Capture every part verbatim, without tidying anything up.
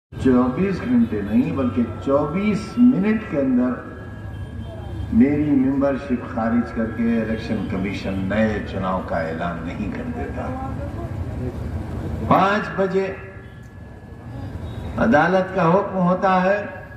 चौबीस घंटे नहीं बल्कि चौबीस मिनट के अंदर मेरी मेंबरशिप खारिज करके इलेक्शन कमीशन नए चुनाव का ऐलान नहीं कर देता। पांच बजे अदालत का हुक्म होता है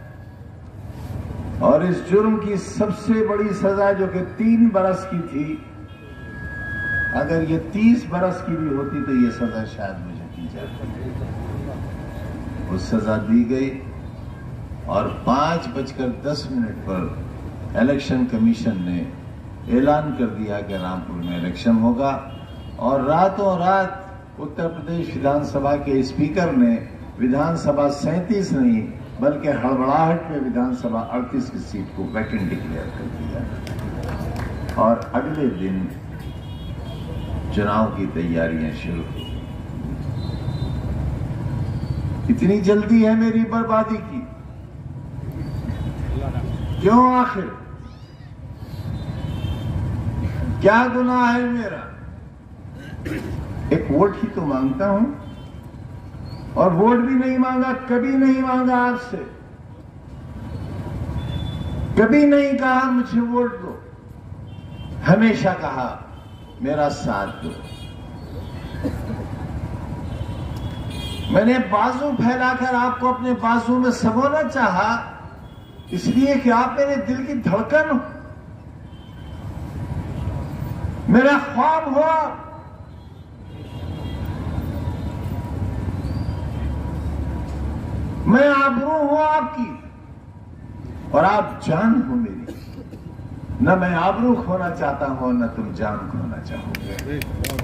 और इस जुर्म की सबसे बड़ी सजा जो कि तीन बरस की थी, अगर ये तीस बरस की भी होती तो ये सजा शायद मुझे दी जाती। वो सजा दी गई और पांच बजकर दस मिनट पर इलेक्शन कमीशन ने ऐलान कर दिया कि रामपुर में इलेक्शन होगा। और रातों रात उत्तर प्रदेश विधानसभा के स्पीकर ने विधानसभा सैंतीस नहीं बल्कि हड़बड़ाहट में विधानसभा अड़तीस की सीट को वैकेंट डिक्लेयर कर दिया और अगले दिन चुनाव की तैयारियां शुरू हुई। इतनी जल्दी है मेरी बर्बादी की, क्यों? आखिर क्या गुनाह है मेरा? एक वोट ही तो मांगता हूं और वोट भी नहीं मांगा, कभी नहीं मांगा आपसे, कभी नहीं कहा मुझे वोट दो, हमेशा कहा मेरा साथ दो। मैंने बाजू फैलाकर आपको अपने बाजू में सबोना चाहा, इसलिए कि आप मेरे दिल की धड़कन हो, मेरा ख्वाब हो। मैं आबरू हूं आपकी और आप जान हो मेरी। न मैं आबरू खोना चाहता हूं न तुम जान खोना चाहोगे।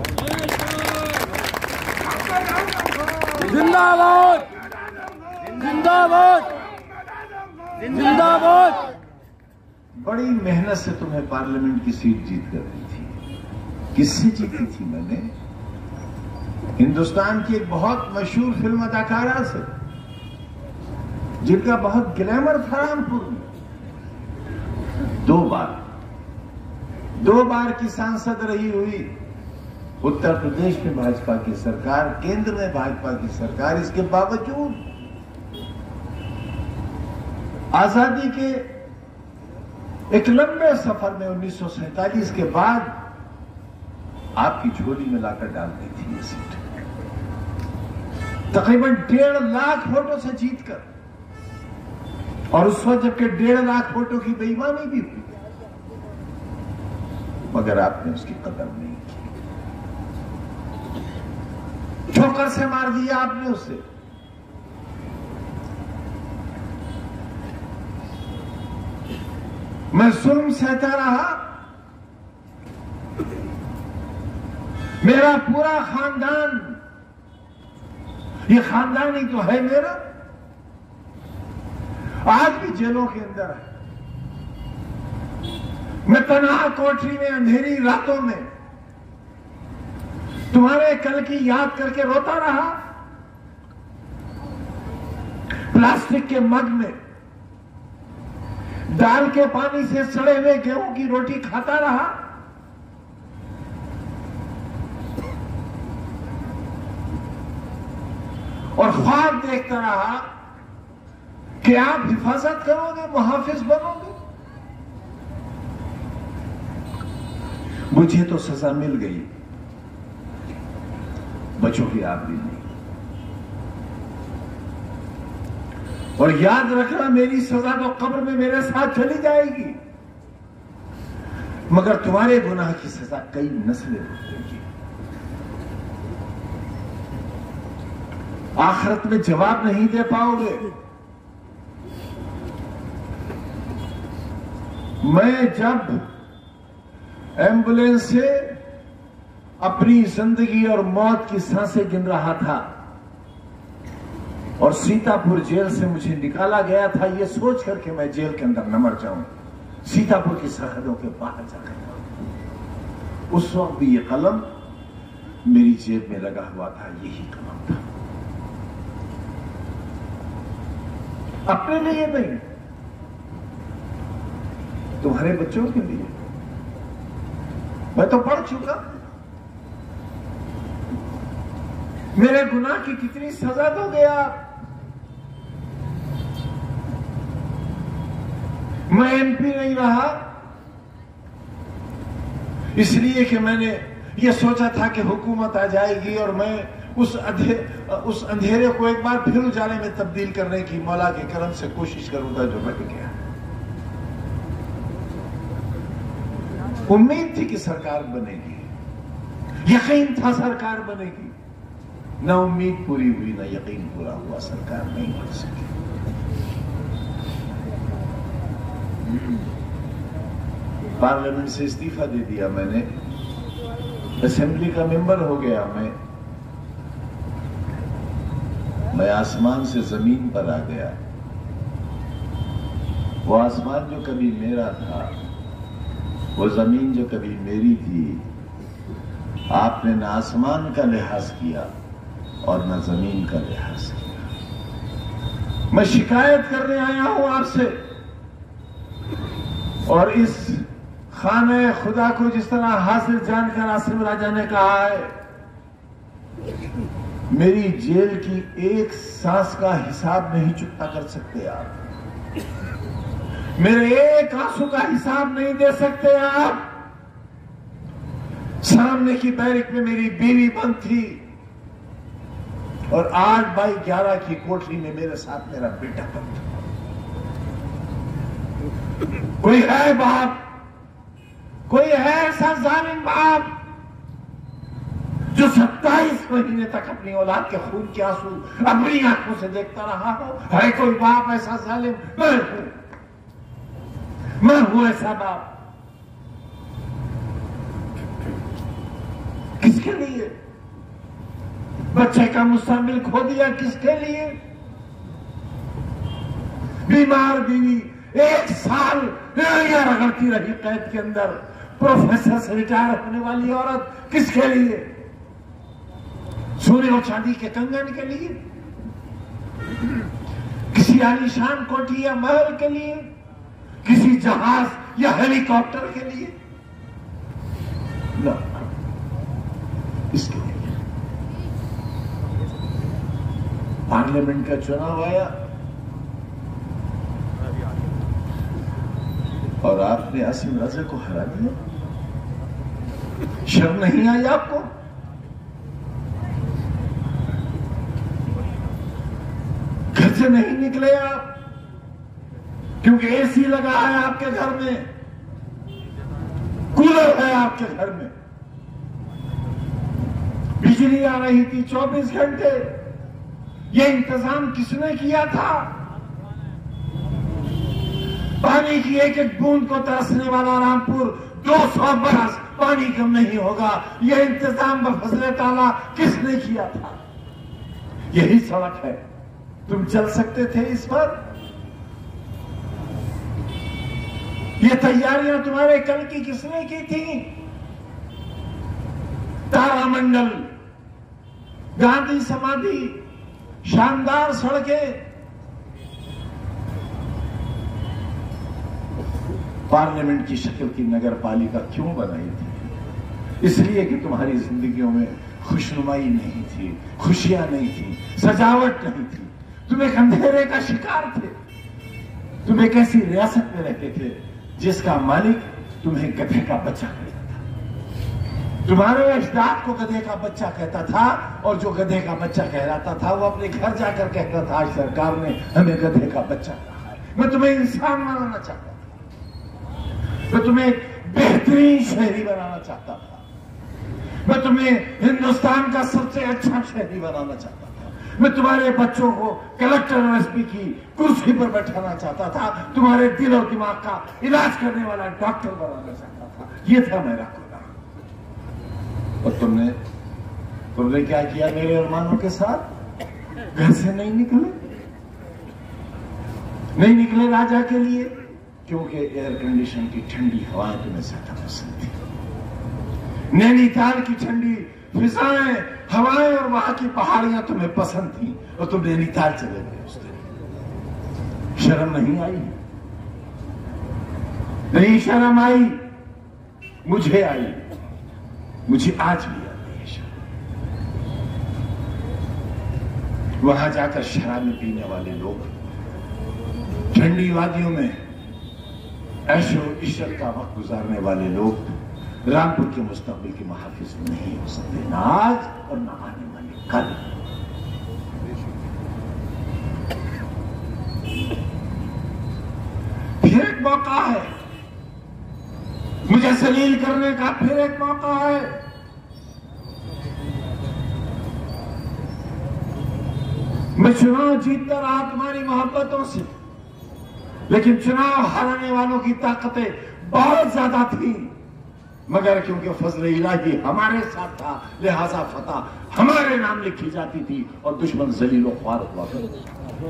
जिंदाबाद जिंदाबाद जिंदाबाद। बड़ी मेहनत से तुम्हें पार्लियामेंट की सीट जीत कर दी थी। किससे जीती थी मैंने? हिंदुस्तान की एक बहुत मशहूर फिल्म अदाकारा से, जिनका बहुत ग्लैमर था रामपुर में। दो बार दो बार की सांसद रही हुई उत्तर प्रदेश में भाजपा की सरकार, केंद्र में भाजपा की सरकार, इसके बावजूद आजादी के एक लंबे सफर में उन्नीस सौ सैंतालीस के बाद आपकी झोली में लाकर डाल दी थी ये सीट, तकरीबन डेढ़ लाख वोटों से जीतकर। और उस वक्त जबकि डेढ़ लाख वोटों की बेईमानी भी हुई, मगर आपने उसकी कदर नहीं की, ठोकर से मार दिया आपने उसे। मैं जुल्म सहता रहा, मेरा पूरा खानदान, ये खानदान ही तो है मेरा, आज भी जेलों के अंदर है। मैं तन्हा कोठरी में अंधेरी रातों में तुम्हारे कल की याद करके रोता रहा, प्लास्टिक के मग में दाल के पानी से सड़े हुए गेहूं की रोटी खाता रहा, और ख्वाब देखता रहा कि आप हिफाजत करोगे, मुहाफिज बनोगे। मुझे तो सजा मिल गई, बचोगे आप भी नहीं। और याद रखना, मेरी सजा तो कब्र में मेरे साथ चली जाएगी, मगर तुम्हारे गुनाह की सजा कई नस्लें भुगतेंगी। आखिरत में जवाब नहीं दे पाओगे। मैं जब एम्बुलेंस से अपनी जिंदगी और मौत की सांसें गिन रहा था और सीतापुर जेल से मुझे निकाला गया था, यह सोच करके मैं जेल के अंदर न मर जाऊं, सीतापुर की सरहदों के बाहर जाकर, उस वक्त भी यह कलम मेरी जेब में लगा हुआ था, यही कलम था। अपने लिए नहीं, तुम्हारे बच्चों के लिए। मैं तो पढ़ चुका, मेरे गुनाह की कितनी सजा दोगे आप? मैं एमपी नहीं रहा इसलिए कि मैंने ये सोचा था कि हुकूमत आ जाएगी और मैं उस अधे, उस अंधेरे को एक बार फिर उजाले में तब्दील करने की मौला के करम से कोशिश करूंगा, जो बन गया। उम्मीद थी कि सरकार बनेगी, यकीन था सरकार बनेगी, ना उम्मीद पूरी हुई ना यकीन पूरा हुआ, सरकार नहीं बन सकी। पार्लियामेंट से इस्तीफा दे दिया मैंने, असेंबली का मेंबर हो गया मैं मैं आसमान से जमीन पर आ गया। वो आसमान जो कभी मेरा था, वो जमीन जो कभी मेरी थी, आपने न आसमान का लिहाज किया और न जमीन का लिहाज किया। मैं शिकायत करने आया हूं आपसे, और इस खाने खुदा को जिस तरह हासिल जानकर आसिम राजा ने कहा है, मेरी जेल की एक सांस का हिसाब नहीं चुकता कर सकते आप, मेरे एक आंसू का हिसाब नहीं दे सकते आप। सामने की बैरिक में मेरी बीवी बंद थी और आठ बाई ग्यारह की कोठरी में मेरे साथ मेरा बेटा बंद था। कोई है बाप, कोई है ऐसा जालिम बाप जो सत्ताईस महीने तक अपनी औलाद के खून के आंसू अपनी आंखों से देखता रहा हो? है कोई बाप ऐसा जालिम? मैं हूं, मैं हूं ऐसा बाप। किसके लिए? बच्चे का मुस्तकबिल खो दिया, किसके लिए? बीमार बीवी एक साल रगड़ती रही कैद के अंदर, प्रोफेसर से रिटायर होने वाली औरत, किसके लिए? सोने और चांदी के कंगन के लिए? किसी आलीशान कोठी या महल के लिए? किसी जहाज या हेलीकॉप्टर के लिए? न, इसके लिए। पार्लियामेंट का चुनाव आया और आपने आसिम राजा को हरा दिया। शर्म नहीं आई आपको? घर से नहीं निकले आप क्योंकि एसी लगा है आपके घर में, कूलर है आपके घर में, बिजली आ रही थी चौबीस घंटे। ये इंतजाम किसने किया था? पानी की एक एक बूंद को तरसने वाला रामपुर दो सौ बरस पानी कम नहीं होगा, यह इंतजाम बफजले ताला किसने किया था? यही सड़क है, तुम चल सकते थे इस पर? ये तैयारियां तुम्हारे कल की किसने की थी? तारामंडल, गांधी समाधि, शानदार सड़कें। पार्लियामेंट की शक्ल की नगर पालिका क्यों बनाई थी? इसलिए कि तुम्हारी जिंदगियों में खुशनुमाई नहीं थी, खुशियां नहीं थी, सजावट नहीं थी। तुम एक अंधेरे का शिकार थे। तुम एक ऐसी रियासत में रहते थे जिसका मालिक तुम्हें गधे का बच्चा कहता था। तुम्हारे अजदाद को गधे का बच्चा कहता था, और जो गधे का बच्चा कहलाता था वो अपने घर जाकर कहता था, आज सरकार ने हमें गधे का बच्चा कहा है। मैं तुम्हें इंसान बनाना चाहता था, मैं तुम्हें एक बेहतरीन शहरी बनाना चाहता था, मैं तुम्हें हिंदुस्तान का सबसे अच्छा शहरी बनाना चाहता था, मैं तुम्हारे बच्चों को कलेक्टर और एसपी की कुर्सी पर बैठाना चाहता था, तुम्हारे दिल और दिमाग का इलाज करने वाला डॉक्टर बनाना चाहता था। ये था मेरा खुदा। और तुमने तुमने क्या किया मेरे अरमानों के साथ? घर से नहीं निकले, नहीं निकले राजा के लिए, क्योंकि एयर कंडीशन की ठंडी हवाएं तुम्हें ज्यादा पसंद थी। नैनीताल की ठंडी फिजाएं, हवाएं और वहां की पहाड़ियां तुम्हें पसंद थी, और तुम नैनीताल चले गए उस दिन। शर्म नहीं आई? नहीं शर्म आई? मुझे आई, मुझे आज भी आती है शर्म। वहां जाकर शराबें पीने वाले लोग ठंडी वादियों में ऐशो इशरत का वक्त गुजारने वाले लोग रामपुर के मुस्तकबिल के मुहाफिज नहीं हो सकते, ना आज और ना आने वाले कल। फिर एक मौका है मुझे जलील करने का, फिर एक मौका है। मैं चुनाव जीतता रहा तुम्हारी मोहब्बतों से, लेकिन चुनाव हराने वालों की ताकतें बहुत ज्यादा थी, मगर क्योंकि फजल इलाही हमारे साथ था लिहाजा फतह हमारे नाम लिखी जाती थी और दुश्मन जलीलो ख्वार हुआ करते।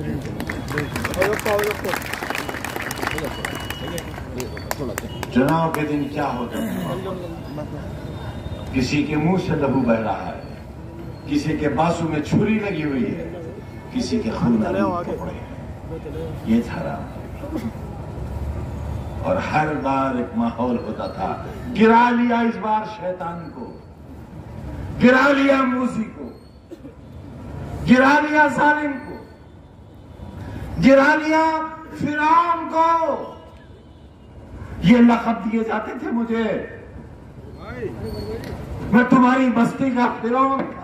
चुनाव के दिन क्या होता है, किसी के मुंह से लहू बह रहा है, किसी के बासु में छुरी लगी हुई है, किसी के खून में कपड़े हैं। ये था और हर बार एक माहौल होता था, गिरा लिया इस बार शैतान को, गिरा लिया मूसी को, गिरा लिया जालिम को, गिरा लिया फिरौन को। ये लक़ब दिए जाते थे मुझे, मैं तुम्हारी बस्ती का फिरौन था।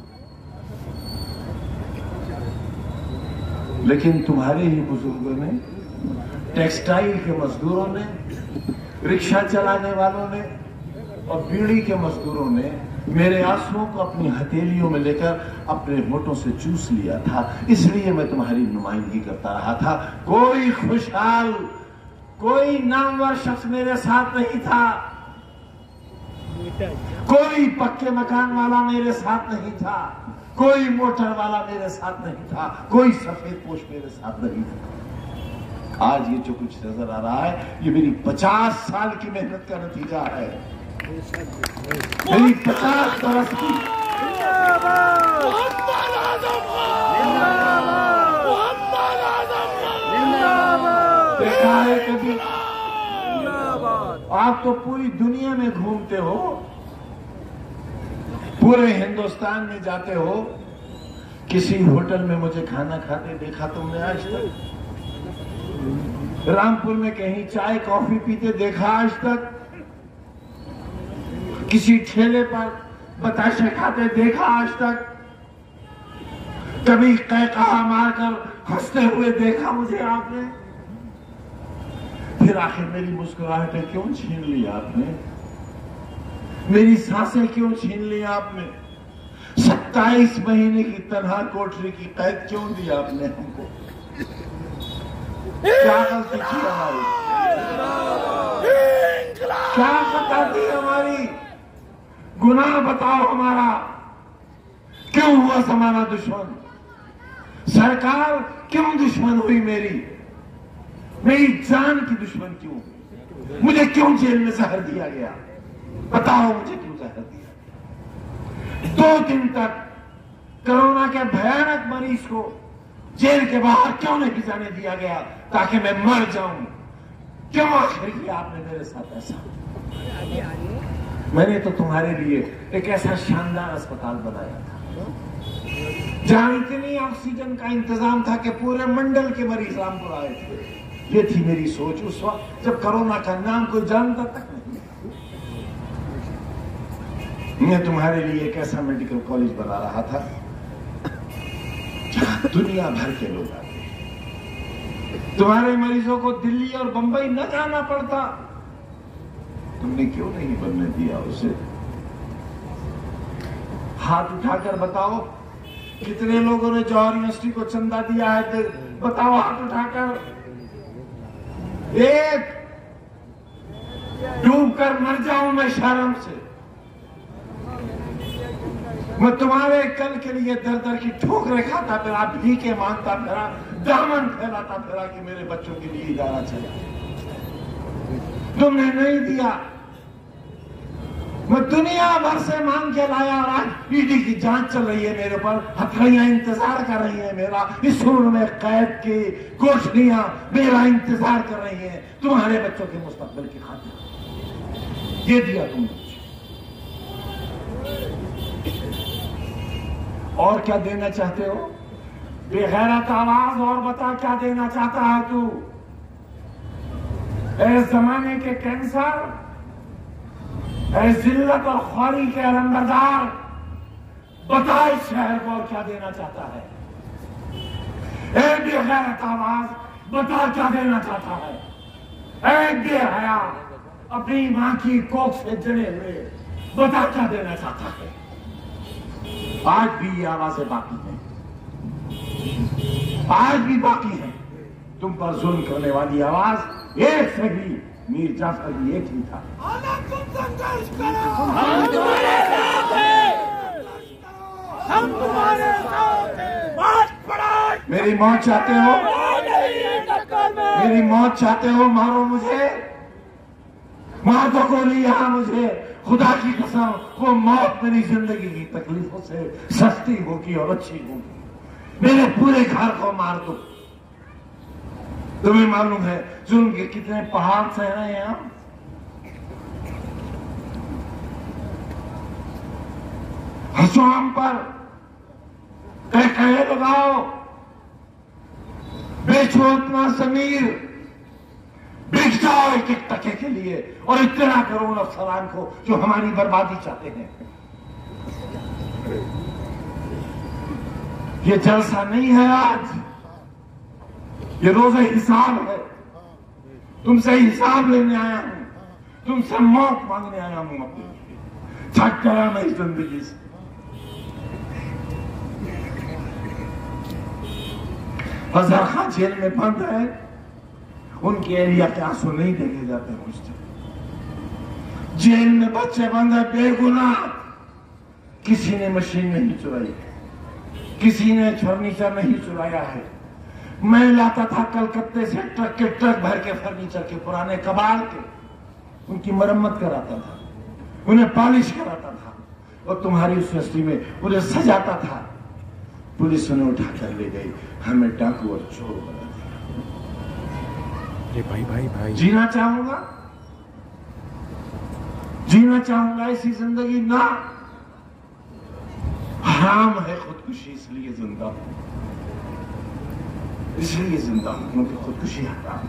लेकिन तुम्हारे ही बुजुर्गों ने, टेक्सटाइल के मजदूरों ने, रिक्शा चलाने वालों ने और बीड़ी के मजदूरों ने मेरे आंसुओं को अपनी हथेलियों में लेकर अपने होठों से चूस लिया था। इसलिए मैं तुम्हारी नुमाइंदगी करता रहा था। कोई खुशहाल, कोई नामवर शख्स मेरे साथ नहीं था, कोई पक्के मकान वाला मेरे साथ नहीं था, कोई मोटर वाला मेरे साथ नहीं था, कोई सफेद पोश मेरे साथ नहीं था। आज ये जो कुछ नजर आ रहा है, ये मेरी पचास साल की मेहनत का नतीजा है, मेरी पचास बरस की। देखा है कभी? आप तो पूरी दुनिया में घूमते हो, पूरे हिंदुस्तान में जाते हो, किसी होटल में मुझे खाना खाते देखा तुमने आज तक? रामपुर में कहीं चाय कॉफी पीते देखा आज तक? किसी ठेले पर बताशे खाते देखा आज तक? कभी कहकहा मारकर हंसते हुए देखा मुझे आपने? फिर आखिर मेरी मुस्कुराहटें क्यों छीन ली आपने? मेरी सांसें क्यों छीन ली आपने? सत्ताईस महीने की तन्हा कोठरी की कैद क्यों दी आपने हमको? क्या गलती की हमारी? क्या खता थी हमारी? गुनाह बताओ हमारा, क्यों हुआ हमारा दुश्मन? सरकार क्यों दुश्मन हुई मेरी? मेरी जान की दुश्मन क्यों हुई? मुझे क्यों जेल में जहर दिया गया? बताओ मुझे क्यों जहर दिया? दो दिन तक कोरोना के भयानक मरीज को जेल के बाहर क्यों नहीं जाने दिया गया ताकि मैं मर जाऊं? क्यों आखिर किया आपने मेरे साथ ऐसा? मैंने तो तुम्हारे लिए एक ऐसा शानदार अस्पताल बनाया था जहां इतनी ऑक्सीजन का इंतजाम था कि पूरे मंडल के मरीज रामपुर आए थे। ये थी मेरी सोच उस वक्त जब कोरोना का नाम कोई जानता तक नहीं। मैं तुम्हारे लिए एक ऐसा मेडिकल कॉलेज बना रहा था जहां दुनिया भर के लोग आते, तुम्हारे मरीजों को दिल्ली और बंबई न जाना पड़ता। तुमने क्यों नहीं बनने दिया उसे? हाथ उठाकर बताओ कितने लोगों ने जवाहर यूनिवर्सिटी को चंदा दिया है? बताओ हाथ उठाकर। एक डूब कर मर जाऊं मैं शर्म से। मैं तुम्हारे कल के लिए दर दर की ठोकरें खाता फिरा, भीखे मांगता फिरा, दामन फैलाता फिरा कि मेरे बच्चों के लिए इदारा चले। तुमने नहीं दिया। मैं दुनिया भर से मांग के लाया और आज ईडी की जांच चल रही है मेरे पर, हथकड़ियां इंतजार कर रही है मेरा, इस रूम में कैद की कोठरियां मेरा इंतजार कर रही है तुम्हारे बच्चों के मुस्तकबिल की खातिर। ये दिया तुमने। और क्या देना चाहते हो? बेगैरत आवाज और बता क्या देना चाहता है तू? इस जमाने के कैंसर, इस जिल्लत और ख्वारी के अलंबरदार, बता इस शहर को और क्या देना चाहता है। एक बेगैरत आवाज बता क्या देना चाहता है। एक बेहया अपनी मां की कोख से जड़े हुए बता क्या देना चाहता है। आज भी ये आवाजें बाकी हैं, आज भी बाकी है। तुम पर जुल्म करने वाली आवाज एक से भी मीर जाफर भी एक ही था। तुम संघर्ष करो, हम तुम्हारे साथ हैं, हम तुम्हारे साथ हैं। बात पड़ा, मेरी मौत चाहते हो, मेरी मौत चाहते हो, मारो मुझे, मार दो गोली यहां मुझे। खुदा की कसम, वो मौत मेरी जिंदगी की तकलीफों से सस्ती होगी और अच्छी होगी। मेरे पूरे घर को मार दो। तुम्हें मालूम है जुल्म के कितने पहाड़ सह रहे हैं हम। हंसो हम पर, कह कहे लगाओ, बेचो अपना जमीर, बिक जाओ एक एक टके के लिए और इतना करो उन अफसरान को जो हमारी बर्बादी चाहते हैं। ये जलसा नहीं है आज, ये रोज़े हिसाब है। तुमसे हिसाब लेने आया हूं, तुमसे मौत मांगने आया हूं। अपनी थक गया मैं इस जिंदगी से। अजहर खान जेल में बंद है, उनके एरिया के आंसू नहीं देखे जाते मुझसे। जेल में बच्चे बंद है बेगुनाह, किसी ने मशीन नहीं चुराई, किसी ने फर्नीचर नहीं चुराया है। मैं लाता था कलकत्ते से ट्रक के ट्रक भर के फर्नीचर के पुराने कबाड़ के, उनकी मरम्मत कराता था, उन्हें पॉलिश कराता था और तुम्हारी उस फैक्ट्री में उन्हें सजाता था। पुलिस उन्हें उठाकर ले गई, हमें डाकू और चोर बना दिया। भाई भाई भाई जीना चाहूंगा, जीना चाहूंगा ऐसी जिंदगी ना। हराम है खुदकुशी, इसलिए जिंदा हूं, इसलिए जिंदा हूं क्योंकि खुदकुशी हराम।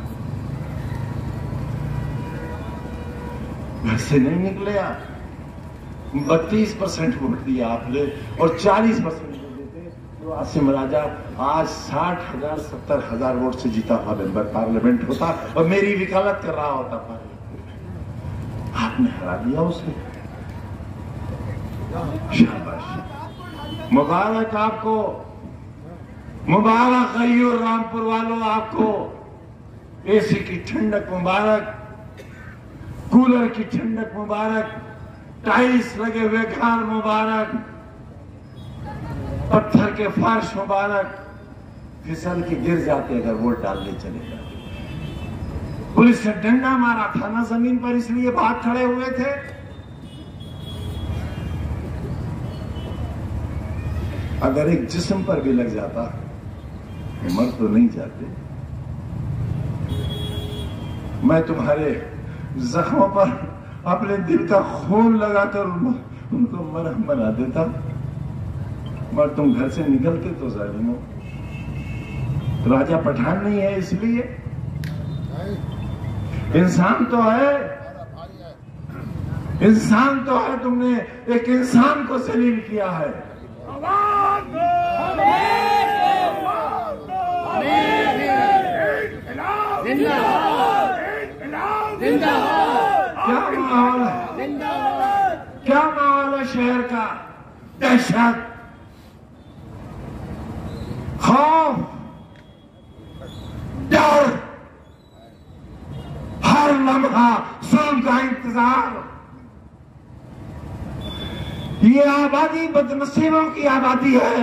घर से नहीं निकले आप, बत्तीस परसेंट वोट दिया आपने और चालीस परसेंट वोट देते तो आसिम राजा आज साठ हजार सत्तर हजार वोट से जीता हुआ मेंबर पार्लियामेंट होता और मेरी वकालत कर रहा होता पार्लियामेंट। आपने हरा दिया उसे। शाबाश, मुबारक आपको, मुबारक गयूर रामपुर वालों आपको। एसी की ठंडक मुबारक, कूलर की ठंडक मुबारक, टाइल्स लगे हुए घर मुबारक, पत्थर के फर्श मुबारक। फिसल के गिर जाते अगर वोट डालने चले जाते। पुलिस ने डंडा मारा था ना जमीन पर, इसलिए भाग खड़े हुए थे। अगर एक जिस्म पर भी लग जाता मर तो नहीं जाते। मैं तुम्हारे जख्मों पर अपने दिल का खून लगाकर उनको मरहम बना देता, मगर तुम घर से निकलते तो जालिमो। राजा पठान नहीं है इसलिए, इंसान तो है, इंसान तो है। तुमने एक इंसान को जलील किया है। क्या माहौल है, क्या माहौल है शहर का। दहशत, खौफ, डर, हर लम्हा जुल्म का इंतजार। ये आबादी बदनसीबों की आबादी है।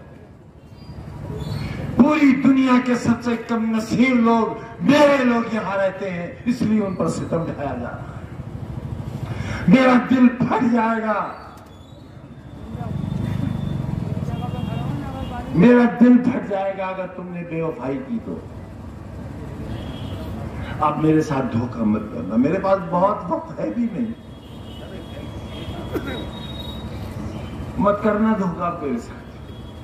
पूरी दुनिया के सबसे कम नसीब लोग, मेरे लोग यहां रहते हैं, इसलिए उन पर सितम ढाया जा रहा है। मेरा दिल फट जाएगा, मेरा दिल फट जाएगा अगर तुमने बेवफाई की तो। आप मेरे साथ धोखा मत करना, मेरे पास बहुत वक्त है भी नहीं। मत करना धोखा मेरे साथ।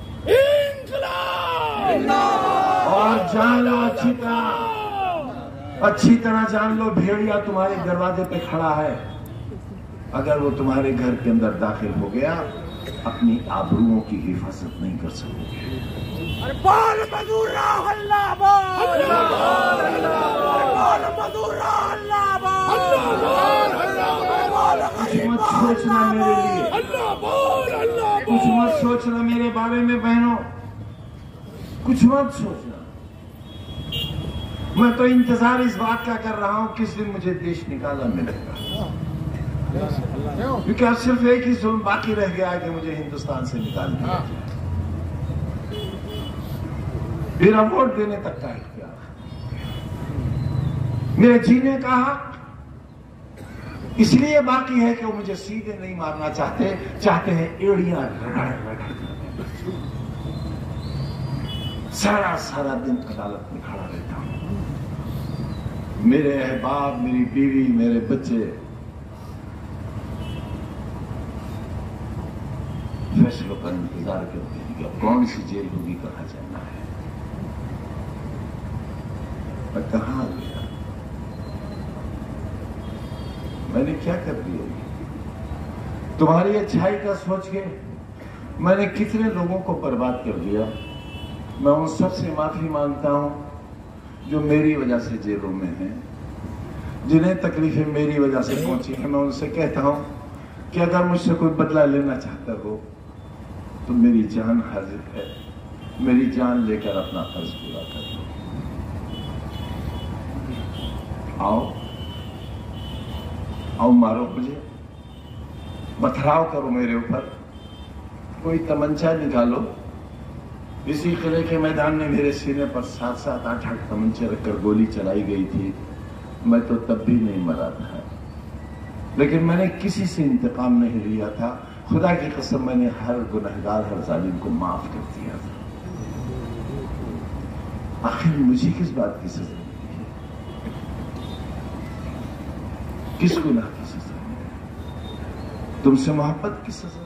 और जान लो अच्छी तरह, अच्छी तरह जान लो, भेड़िया तुम्हारे दरवाजे पे खड़ा है। अगर वो तुम्हारे घर के अंदर दाखिल हो गया, अपनी आबरूओं की हिफाजत नहीं कर सकोगे। बोल मजूरा अल्लाह बोल, बोल मजूरा अल्लाह बोल, कुछ मत सोचना मेरे लिए, कुछ मत सोचना मेरे बारे में बहनों, कुछ मत सोचना। मैं तो इंतजार इस बात का कर रहा हूं किस दिन मुझे देश निकाला मिलेगा, क्योंकि अब सिर्फ एक ही जुल्म बाकी रह गया है कि मुझे हिंदुस्तान से निकाल दिया जाए। मेरा वोट देने तक का इख्तियार, मेरे जीने का हक इसलिए बाकी है कि वो मुझे सीधे नहीं मारना चाहते, चाहते हैं एड़ियां रगड़ रगड़। सारा सारा दिन अदालत में खड़ा रहता हूं, मेरे अहबाब, मेरी बीवी, मेरे बच्चे फैसलों का इंतजार करते हैं कि कौन सी जेल होगी, कहां जाना है। मैं कहां आ गया, मैंने क्या कर दिया? तुम्हारी अच्छाई का सोच के मैंने कितने लोगों को बर्बाद कर दिया। मैं उन सब से माफी मांगता हूं जो मेरी वजह से जेलों में हैं, जिन्हें तकलीफें मेरी वजह से पहुंची हैं। मैं उनसे कहता हूं कि अगर मुझसे कोई बदला लेना चाहता हो तो मेरी जान हाजिर है, मेरी जान लेकर अपना फर्ज पूरा कर लो। आओ आओ, मारो मुझे, पथराव करो मेरे ऊपर, कोई तमंचा निकालो। इसी किले के मैदान में मेरे सीने पर सात सात आठ आठ तमंचे रखकर गोली चलाई गई थी। मैं तो तब भी नहीं मरा था, लेकिन मैंने किसी से इंतकाम नहीं लिया था। खुदा की कसम, मैंने हर गुनहगार, हर जालिम को माफ कर दिया था। आखिर मुझे किस बात की सजा मिली है? किस गुनाह की सजा? तुमसे मोहब्बत की सजा,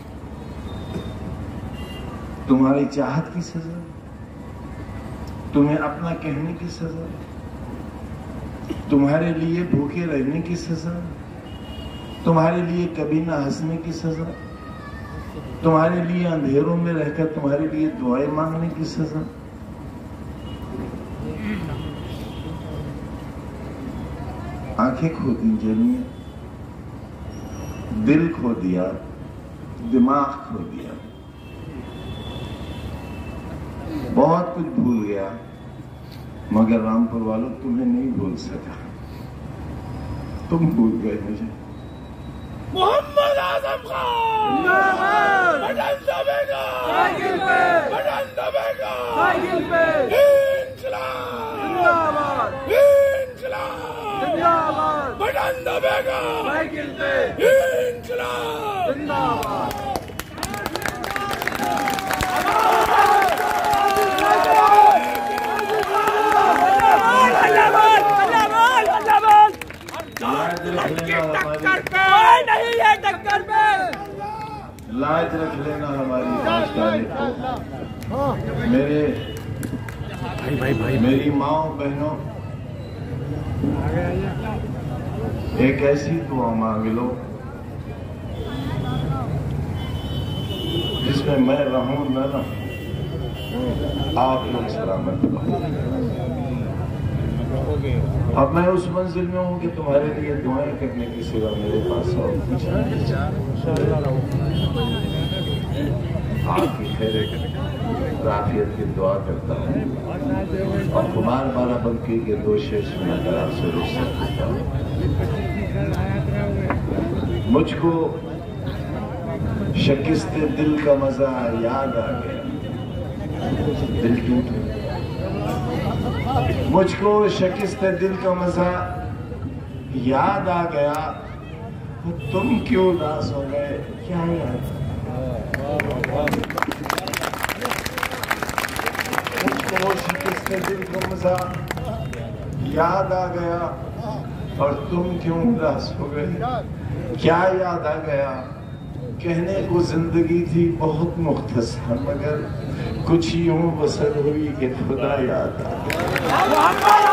तुम्हारी चाहत की सजा, तुम्हें अपना कहने की सजा, तुम्हारे लिए भूखे रहने की सजा, तुम्हारे लिए कभी ना हंसने की सजा, तुम्हारे लिए अंधेरों में रहकर तुम्हारे लिए दुआएं मांगने की सजा। आंखें खो दी जेल में, दिल खो दिया, दिमाग खो दिया, बहुत कुछ भूल गया, मगर रामपुर वालों तुम्हें नहीं भूल सका। तुम भूल गए मुझे। मोहम्मद आजम खान बटन दबेगा, साइकिल पे बटन दबेगा, साइकिल पे इंकलाब जिंदाबाद, इंकलाब जिंदाबाद, बटन दबेगा, साइकिल पे इंकलाब जिंदाबाद। लाज रख लेना हमारी पांच तारीख को। मेरे भाई भाई भाई मेरी माओ बहनों, एक ऐसी दुआ मांग लो जिसमें मैं रहूं न रहूं, आप लोग सलामत रहो। अब मैं उस मंजिल में हूं कि तुम्हारे लिए दुआएं करने की सिवा मेरे पास और कुछ नहीं। आपकी खैर राफियत की दुआ करता हूं और कुमार बाराबंकी के दो शेर सुनाकर आपसे रुखसत करता हूं। मुझको शिकस्ते दिल का मजा याद आ गया, दिल टूट गया। मुझको शिकस्ते दिल का मजा याद आ गया, तो तुम क्यों उदास हो गए? क्या याद? मुझको शिकस्ते दिल का मजा याद आ गया और तुम क्यों उदास हो गए? क्या याद आ गया? कहने को जिंदगी थी बहुत मुख्तसर, मगर कुछ यूं बसर हुई कि खुदा याद आ गया।